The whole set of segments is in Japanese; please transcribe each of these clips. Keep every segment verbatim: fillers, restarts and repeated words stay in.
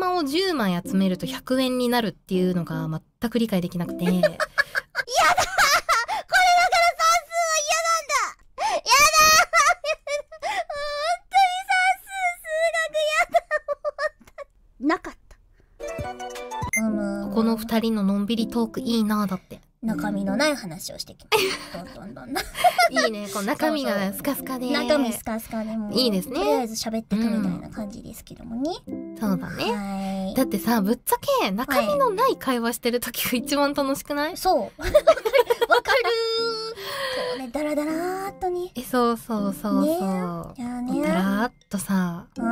玉をじゅうまい集めるとひゃくえんになるっていうのが全く理解できなくて。嫌だこれだから算数は嫌なんだ。やだ本当に算数、数学嫌だ。なかった。うん、ここの二人ののんびりトークいいなぁ。だって中身のない話をしてきます。どんどんどんどん。 いいね、こう中身がスカスカで。 中身スカスカでもいいですね。 とりあえず喋ってくみたいな感じですけどもね。 そうだね。 はい。 だってさ、ぶっちゃけ中身のない会話してる時が一番楽しくない？ そう。わかる。わかる。そうね、ダラダラーっとね。 え、そうそうそうそう。 ね、いやね。 ダラーっとさ、 うん。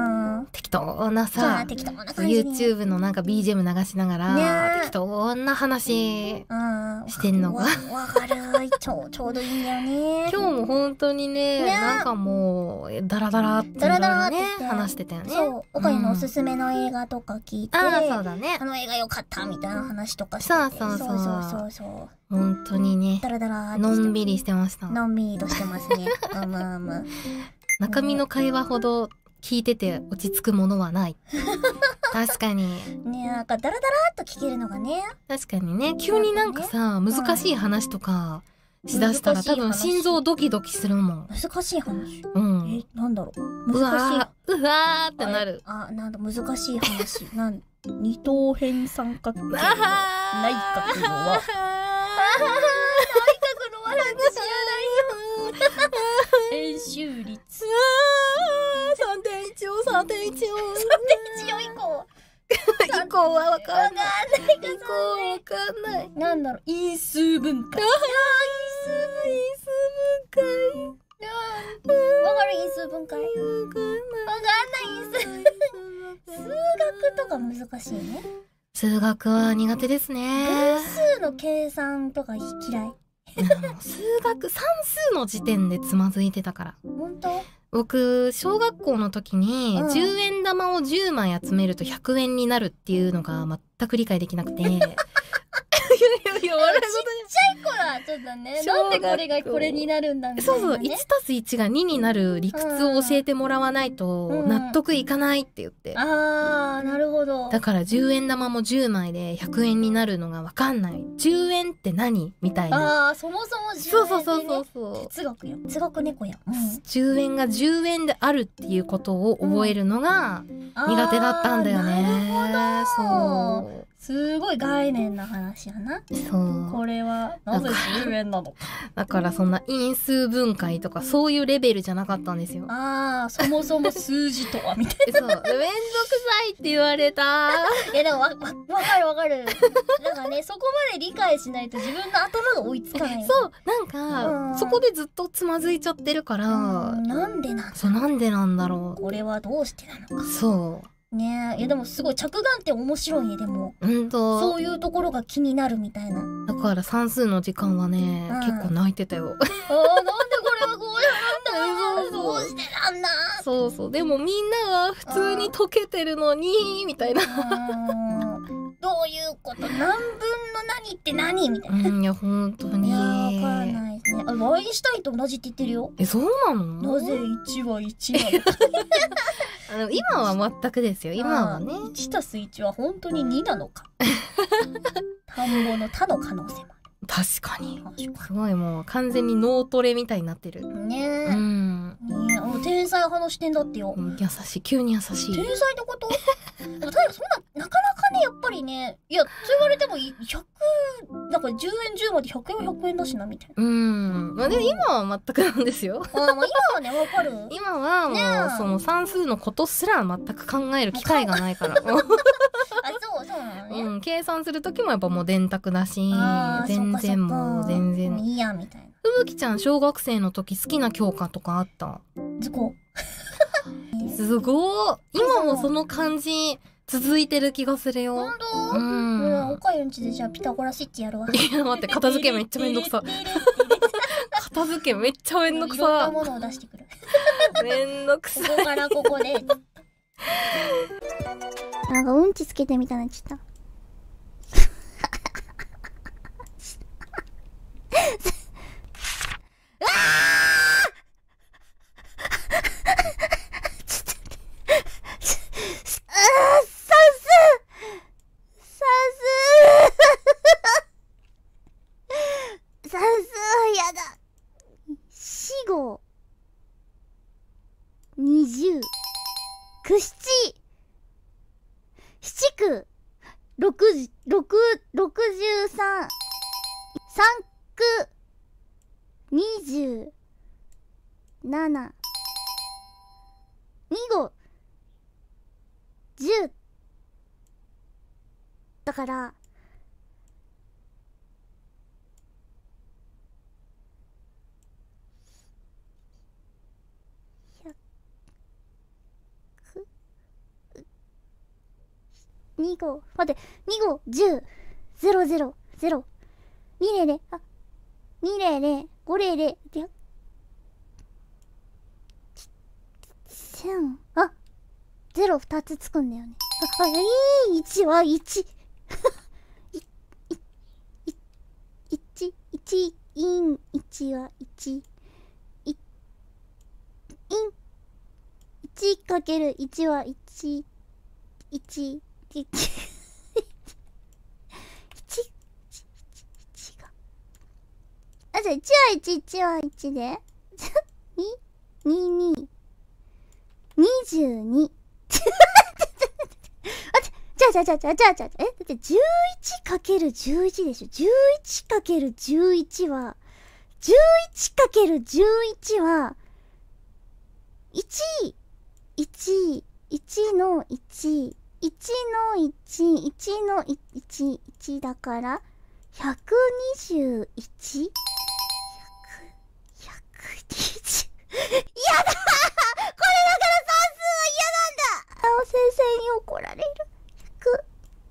適当なさ、 適当な感じ。 YouTube のなんか ビージーエム 流しながら、適当な話してんのが。 わかる。ちょう、ちょうどいいんだよね。 今日も本当にね、なんかもう、ダラダラってね、話してたよね。 そう。おかゆのおすすめの映画とか聞いて、 ああ、そうだね。 あの映画良かったみたいな話とかしてそうそうそう。 そうそうそう。 本当にね、 ダラダラのんびりしてました。 のんびりとしてますね。うむうむ。 中身の会話ほど聞いてて落ち着くものはない。確かに。 ね、なんかダラダラっと聞けるのがね。 確かにね、急になんかさ、難しい話とかしだしたら多分心臓ドキドキするもん。 難しい話。 うん。 え、なんだろう。 うわー、うわーってなる。 あ、なんだ、難しい話。なん、二等辺三角形の内角のは。内角のはなんか知らないよ。円周率。 さんてんいちよん、さんてんいちよん。 さんてんいちよん以降。 以降はわかんない。 わかんないか。 以降はわかんない。 なんだろう、因数分解。ああ、 因数、因数分解。 わかる因数分解。わかんない。わかんない因数。数学とか難しいね。 数学は苦手ですね。 分数の計算とか嫌い。 数学、算数の時点でつまずいてたから。 本当？ 僕、小学校の時に、じゅうえん玉をじゅうまい集めるとひゃくえんになるっていうのが全く理解できなくて。いやいやいや、笑い事に。 ちっちゃい頃はちょっとね、なんでこれがこれになるんだみたいな、ね。 そうそう、いちたすいちがにになる理屈を教えてもらわないと納得いかないって言って。 うん、あー、なるほど。 だからじゅうえん玉もじゅうまいでひゃくえんになるのがわかんない。じゅうえんって何みたいな。 あー、そもそもじゅうえん、ね。 そうそうそうそう。 哲学や。哲学猫や。うん、 じゅうえんがじゅうえんであるっていうことを覚えるのが苦手だったんだよね。 なるほど。 そう。 すごい概念な話やな。 そう。 これはなぜじゅうえんなのか。 だからそんな因数分解とかそういうレベルじゃなかったんですよ。 ああ、そもそも数字とはみたいな。 そう。めんどくさいって言われた。 いやでもわ、わ、わかるわかる。なんかね、そこまで理解しないと自分の頭が追いつかない。 そう。なんか、うん、そこでずっとつまずいちゃってるから。 うん、なんでなんだろう。 そう、なんでなんだろう。 これはどうしてなのか。 そう。 ねえ、いやでもすごい着眼点面白いね、でも。 うんと。 そういうところが気になるみたいな。 だから算数の時間はね、うん、結構泣いてたよ。 ああ、なんでこれはこうなんだどうしてなんだそうそう。でもみんなは普通に解けてるのに、みたいな。 どういうこと何分の何って何みたいな。 うん、いや、ほんとに。 いや、わかんないですね。あ、アインシュタインと同じって言ってるよ。 え、そうなの？ なぜいちはいちなのか。 あの今は全くですよ。今はね。 いちたすいちは本当にになのか。田んぼの田の可能性もある。 確かに。すごいもう完全に脳トレみたいになってる。 ねえ。 うん。 ねえ、あの天才派の視点だってよ。 うん、優しい。急に優しい。 天才ってこと？でもただそんな、なかなかね、やっぱりね、いや、そう言われてもひゃく、なんかじゅうえんじゅうまでひゃくえんはひゃくえんだしな、みたいな。 うん。まあで、今は全くなんですよ。 あ、まあ今はね、わかる。 今はもう、ね、その算数のことすら全く考える機会がないから。あ、そう、 そうなのね。 うん、計算するときもやっぱもう電卓だし、全然もう全然。 いいや、みたいな。 ふぶきちゃん、小学生の時好きな教科とかあった？ 図工。 すごー。今もその感じ続いてる気がするよ。 ほんと？ うん。 うん、おかゆんちでじゃあピタゴラスイッチやるわ。 いや、待って、片付けめっちゃめんどくさ。片付けめっちゃめんどくさ。 いろんなものを出してくる。 めんどくさい。 ここからここで。なんかうんちつけてみたなっちゃった。算数にじゅう、くしち、七九、六十、六、六十三、三九、二十、七、二五、十。だから、にご、待って、にご、じゅう、ゼロゼロ、ゼロ、にゼロゼロ、あ、にゼロゼロ、ごゼロゼロ、で、千、あ、ゼロふたつつくんだよね。あ、あ、いい、いちはいち。い、い、い、いち、いち、イン、いちはいち。い、イン、いちかけるいちはいち。いち、いち、いち、いちが。あ、じゃあいちはいち、いちはいちで。に、に、に、にじゅうに。じゃあじゃあじゃあじゃあじゃあじゃあ、え、だって じゅういちかけるじゅういち でしょ。じゅういちかけるじゅういち は、じゅういちかけるじゅういち は、いち、いち、いちのいち、いちのいち、いちのいち、いちだから、ひゃくにじゅういち？ ひゃく、ひゃくにじゅう。嫌だー、これだから算数は嫌なんだ。あ、先生に怒られる。ひゃく、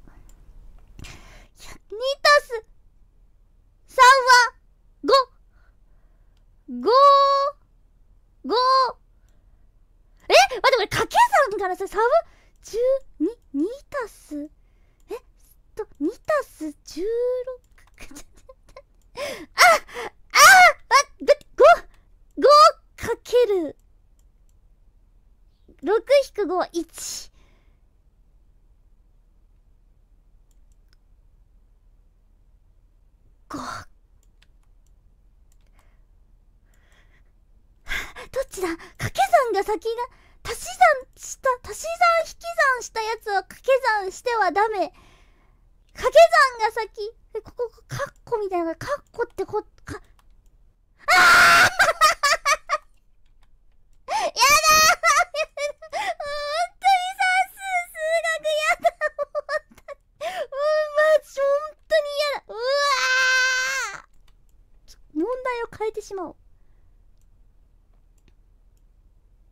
にたすさんはご。ご、ご。え、待って、これ掛け算からさ、さんはじゅうに、にたす、えっと、にたすじゅうろく。あ、あ、あ、だってご、ごかけるろくひくごは いち。ご。どっちだ？掛け算が先だ。足し算した、足し算引き算したやつは掛け算してはダメ。掛け算が先。え、ここ、カッコみたいな、カッコってこ、か、ああやだー、やだー、本当に算数、数学やだ、本当に。うん、まあ、本当に嫌だ。うわー、問題を変えてしまおう。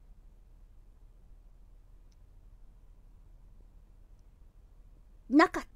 なかった。